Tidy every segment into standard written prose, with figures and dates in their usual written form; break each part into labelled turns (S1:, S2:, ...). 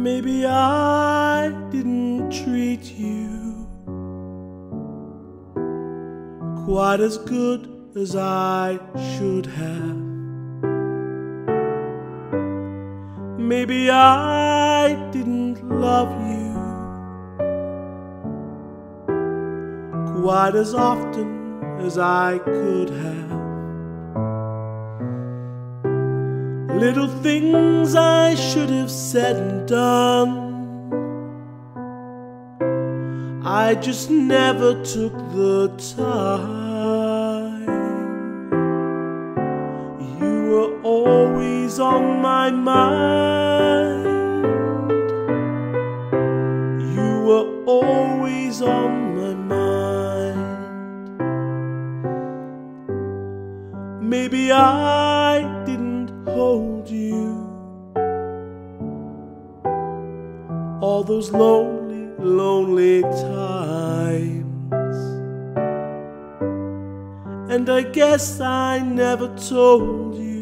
S1: Maybe I didn't treat you quite as good as I should have. Maybe I didn't love you quite as often as I could have. Little things I should have said and done, I just never took the time. You were always on my mind. You were always on my mind. Maybe I didn't hold you all those lonely, lonely times, and I guess I never told you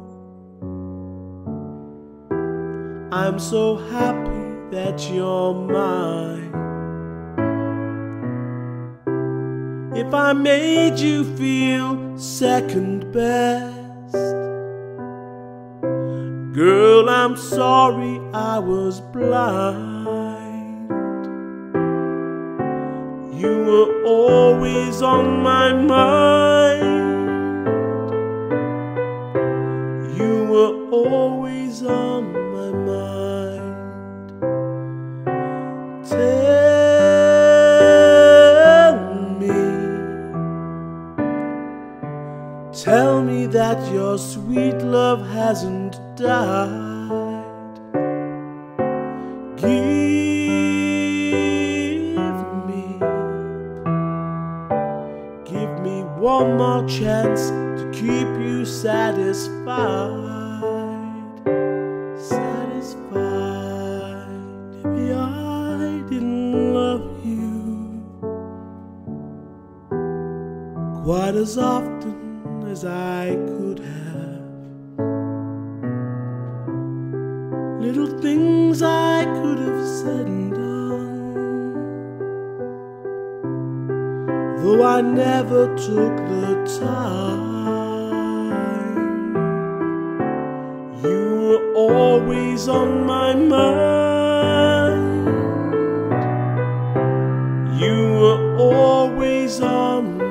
S1: I'm so happy that you're mine. If I made you feel second best, girl, I'm sorry I was blind. You were always on my mind. You were always on my mind. Tell me that your sweet love hasn't died. Give me one more chance to keep you satisfied. Satisfied. Maybe I didn't love you quite as often as I could have. Little things I could have said and done, though I never took the time. You were always on my mind. You were always on my mind.